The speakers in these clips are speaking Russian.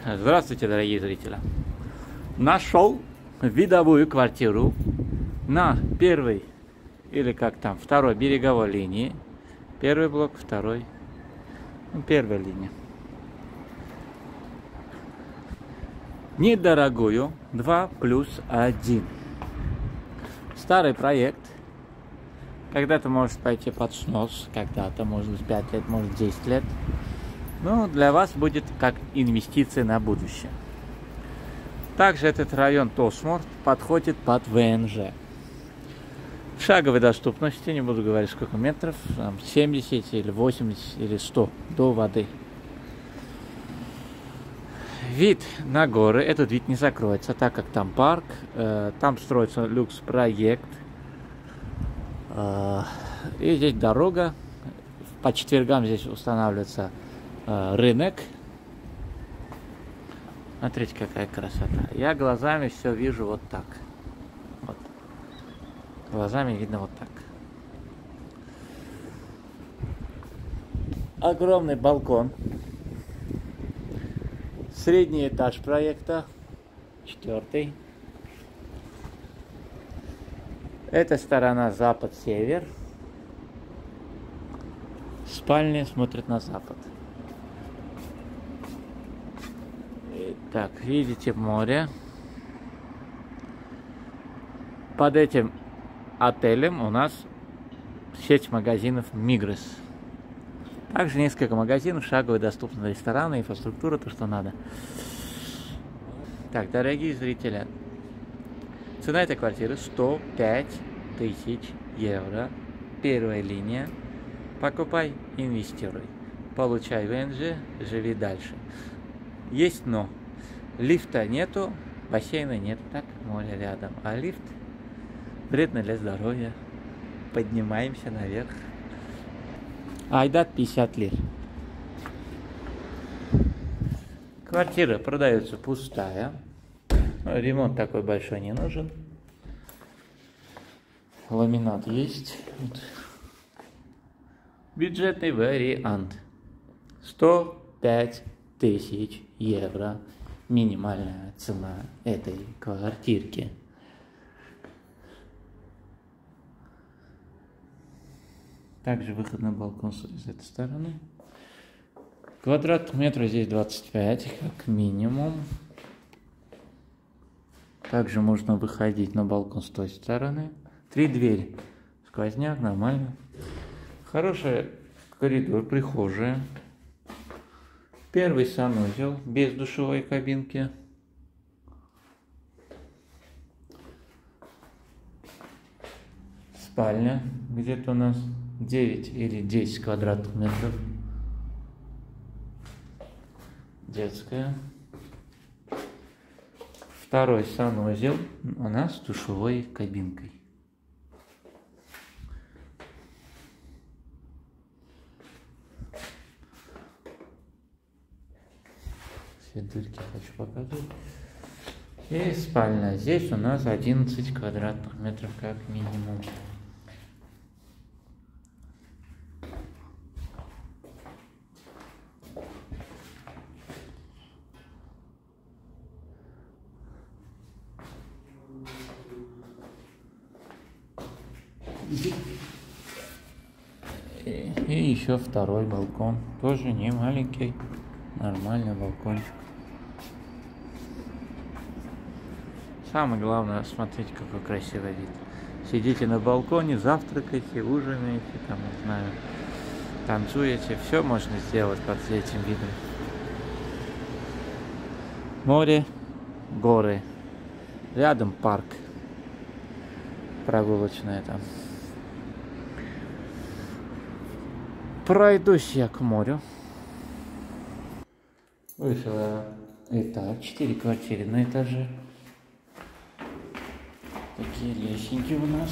Здравствуйте, дорогие зрители! Нашел видовую квартиру на первой, или как там, второй береговой линии. Первый блок, второй, первая линия. Недорогую, 2+1. Старый проект. Когда-то может пойти под снос, когда-то, может быть, 5 лет, может, 10 лет. Но для вас будет как инвестиция на будущее. Также этот район Тосмор подходит под ВНЖ. В шаговой доступности, не буду говорить сколько метров, там 70 или 80 или 100 до воды. Вид на горы, этот вид не закроется, так как там парк, там строится люкс-проект. И здесь дорога, по четвергам здесь устанавливается рынок. Смотрите, какая красота. Я глазами все вижу вот так. Вот. Глазами видно вот так. Огромный балкон. Средний этаж проекта. 4-й. Эта сторона запад-север. Спальня смотрит на запад. Так, видите море. Под этим отелем у нас сеть магазинов Мигрос. Также несколько магазинов, шаговые доступные рестораны, инфраструктура, то, что надо. Так, дорогие зрители, цена этой квартиры 105 тысяч евро. Первая линия. Покупай, инвестируй. Получай ВНЖ, живи дальше. Есть но. Лифта нету, бассейна нет, так, море рядом. А лифт вредно для здоровья. Поднимаемся наверх. Айдат 50 лир. Квартира продается пустая. Ремонт такой большой не нужен. Ламинат есть. Вот. Бюджетный вариант. 105 тысяч евро. Минимальная цена этой квартирки. Также выход на балкон с этой стороны. Квадратных метров здесь 25, как минимум. Также можно выходить на балкон с той стороны. 3 двери. Сквозняк, нормально. Хороший коридор, прихожая. Первый санузел без душевой кабинки. Спальня где-то у нас 9 или 10 квадратных метров. Детская. Второй санузел у нас с душевой кабинкой. Все дырки хочу показать. И спальня. Здесь у нас 11 квадратных метров как минимум. И еще второй балкон. Тоже не маленький. Нормальный балкончик. Самое главное, смотрите, какой красивый вид. Сидите на балконе, завтракаете, ужинаете, там, не знаю, танцуете. Все можно сделать под этим видом. Море, горы. Рядом парк. Прогулочная там. Пройдусь я к морю. Вышел этаж, 4 квартиры на этаже. Такие лестники у нас.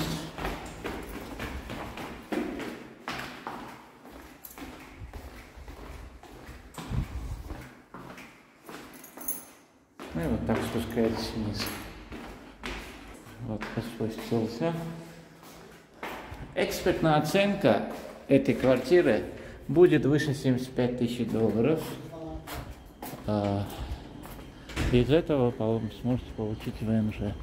Ну и вот так спускается вниз. Вот, спустился. Экспертная оценка этой квартиры будет выше 75 тысяч долларов. Из этого сможете получить ВНЖ.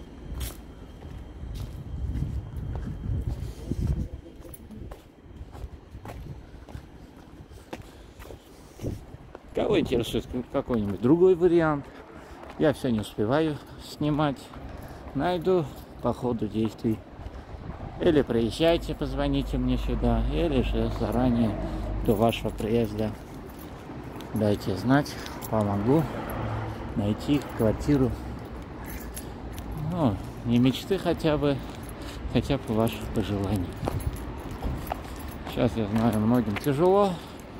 Кого интересует какой-нибудь другой вариант, я все не успеваю снимать, найду по ходу действий. Или приезжайте, позвоните мне сюда, или же заранее до вашего приезда дайте знать, помогу найти квартиру. Ну, не мечты хотя бы ваших пожеланий. Сейчас я знаю, многим тяжело.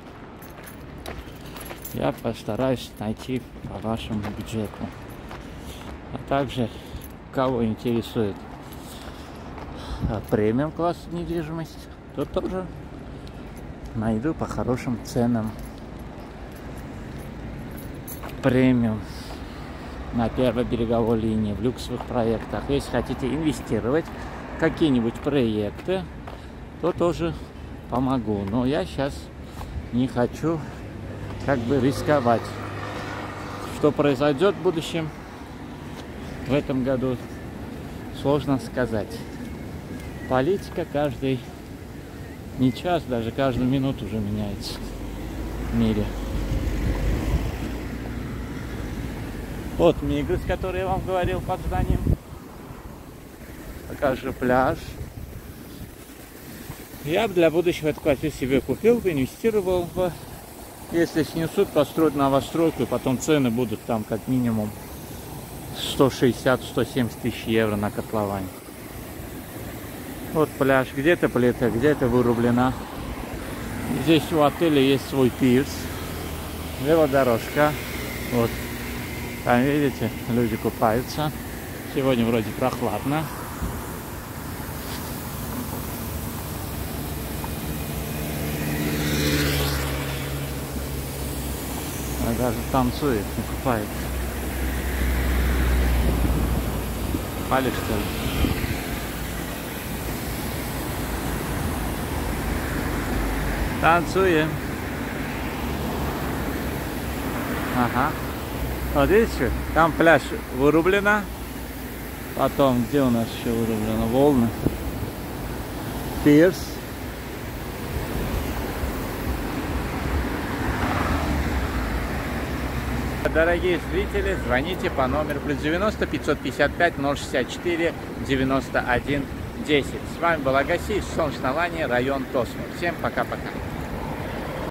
Я постараюсь найти по вашему бюджету. А также, кого интересует премиум класс недвижимости, то тоже найду по хорошим ценам. Премиум на первой береговой линии, в люксовых проектах. Если хотите инвестировать в какие-нибудь проекты, то тоже помогу. Но я сейчас не хочу рисковать. Что произойдет в будущем, в этом году, сложно сказать. Политика каждый, не час, даже каждую минуту уже меняется в мире. Вот Мигрос, который я вам говорил, под зданием. Покажу пляж. Я бы для будущего эту квартиру себе купил бы, инвестировал бы. Если снесут, построят новостройку, и потом цены будут там как минимум 160-170 тысяч евро на котловане. Вот пляж, где-то плита, где-то вырублена. Здесь у отеля есть свой пирс, велодорожка. Вот, там видите, люди купаются. Сегодня вроде прохладно. Даже танцует, не купается. Пали, что ли? Танцуем. Ага. Вот видите, там пляж вырублено. Потом, где у нас еще вырублено? Волны. Пирс. Дорогие зрители, звоните по номеру +90 555 064 91 10. С вами был Агаси, Солнечная Лания, район Тосмо. Всем пока-пока.